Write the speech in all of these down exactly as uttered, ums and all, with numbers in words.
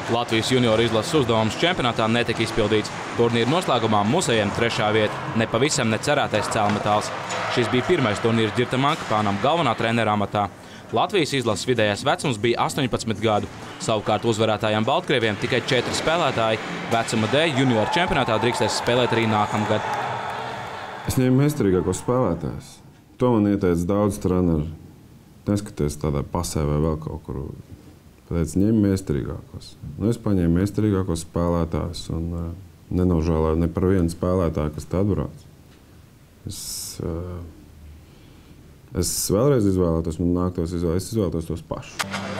Latvijas junioru izlases uzdevums čempionātā netika izpildīts. Turnīra noslēgumā muzejiem trešā vieta, nepavisam necerētais cēlmetāls. Šis bija pirmais turnīrs Ģirtam Ankapānam galvenā trenera amatā. Latvijas izlases vidējais vecums bija astoņpadsmit gadu. Savukārt uzvarētājiem Baltkrieviem tikai četri spēlētāji. Vecuma dēļ junioru čempionātā drīkstēs spēlēt arī nākamgad. Es ņēmu meistarīgākos spēlētājus. To man ieteica daudz treneri. Neskaties tādā pasē vai vēl kaut kur. Pateicu, ņem meistarīgākos. Nu, es paņēmu meistarīgākos spēlētājus un uh, nenožēloju ne par vienu spēlētāju, kas te atbrauc. Es, uh, es vēlreiz izvēlētos, man nāktos izvēlēt, es izvēlētos tos pašus.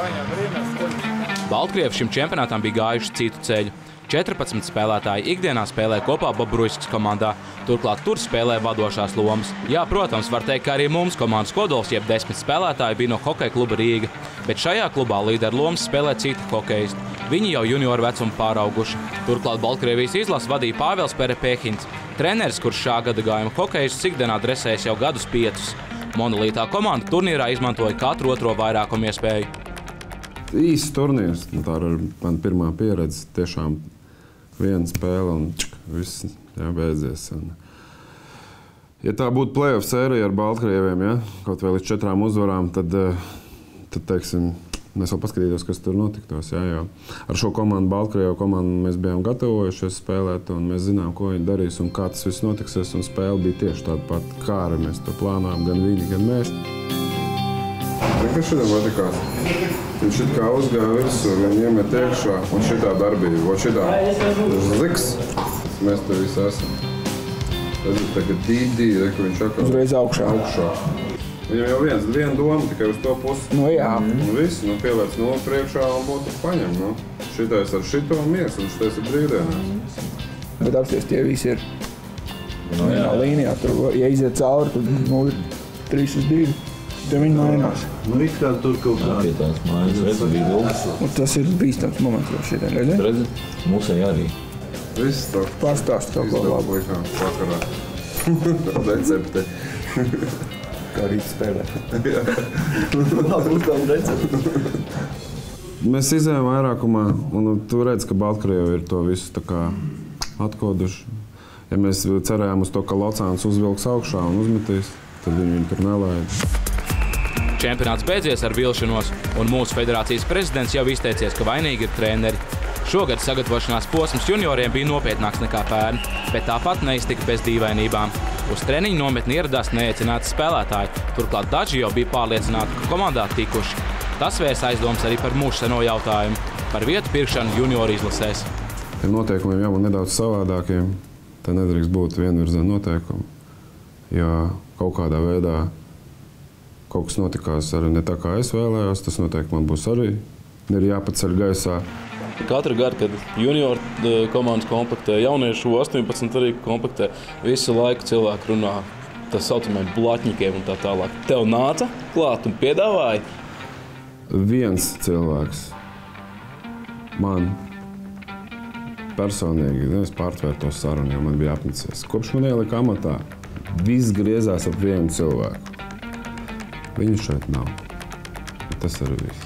Baltkrievi šim čempionātam bija gājuši citu ceļu. četrpadsmit spēlētāji ikdienā spēlē kopā Bobruiskas komandā. Turklāt tur spēlē vadošās lomas. Jā, protams, var teikt, ka arī mums komandas kodols, jeb desmit spēlētāji, bija no hokeja kluba Rīga. Bet šajā klubā līderu lomas spēlē citi hokeisti. Viņi jau junioru vecumu pārauguši. Turklāt Baltkrievijas izlases vadīja Pāvils Perepehins. Treneris, kurš šā gada gājuma hokejistus ikdienā dresējas jau gadus piecus. Monolītā komanda turnīrā izmantoja katru otro vairākumu iespēju. Īsts turnīrs, tā ir man pirmā pieredze, tiešām viena spēle un čuk, viss jā, beidzies. Un, ja tā būtu play-off sērija ar Baltkrieviem, ja, kaut vēl līdz četrām uzvarām, tad, tad teiksim, mēs vēl paskatītos, kas tur notiktos. Ja, jo ar šo komandu, Baltkrievu komandu, mēs bijām gatavojušies spēlēt, un mēs zinām, ko viņi darīs un kā tas viss notiksies, un spēle bija tieši tāda pat, kā arī mēs to plānojam, gan viņi, gan mēs. Kas šitā patikās? Viņš šit kā uzgāja virsū, viņi iemet iekšā, un šitā darbība, o šitā ziks, mēs te visi esam. Tad ir tagad dīdī, kur viņš atkal uzreiz augšā. augšā. Viņam jau viens, viena doma tikai uz to pusi. Nu jā. Nu viss, nu pieliec nulli priekšā un būtu paņem, nu. Šitais ar šito mies, un šitais ir brīvdienās. Bet apsties tie visi ir vienā līnijā, tur, ja iziet cauri, tad nu ir trīs uz divi. Te viņi mainās. Nu, it kā tur kaut kā pie tās mājas, redzi, bija vilks. Un tas ir bīstams moments vēl šitien, redzi? Redzi, mūsai arī. Viss to pastāst to ko labu. Vakarā. Recepte. Kā rīt spēlē. Labi, uzdām recepti. Mēs izējām vairākumā, un tu redz, ka Baltkrievi ir to visu tā kā atkoduši. Ja mēs cerējām uz to, ka Locāns uzvilks augšā un uzmetīs, tad viņi viņu tur nelaida. Čempionāts beidzies ar vilšanos, un mūsu federācijas prezidents jau izteicies, ka vainīgi ir treneri. Šogad sagatavošanās posms junioriem bija nopietnāks nekā pērn, bet tāpat neiztika bez dīvainībām. Uz treniņu nometni ieradās neaicināti spēlētāji, turklāt daži jau bija pārliecināti, ka komandā tikuši. Tas vērs aizdoms arī par mūsu seno jautājumu, par vietu pirkšanu junioru izlasēs. Tiem noteikumiem jābūt nedaudz savādākiem, tā nedrīkst būt vienvirziena noteikumi, jo kaut kādā veidā kaut kas notikās arī ne tā, kā es vēlējos, tas noteikti man būs arī ir jāpaceļ gaisā. Katru gadu, kad junioru komandas komplektē, jauniešu astoņpadsmit arī komplektē, visu laiku cilvēku runā tā saucamajiem blatņikiem un tā tālāk. Tev nāca klāt un piedāvāja? Viens cilvēks man personīgi, es pārtvēru to sarunu, jo man bija apnicies. Kopš man ielika amatā, viss griezās ap vienu cilvēku. Viņu šeit nav. Tas arī viss.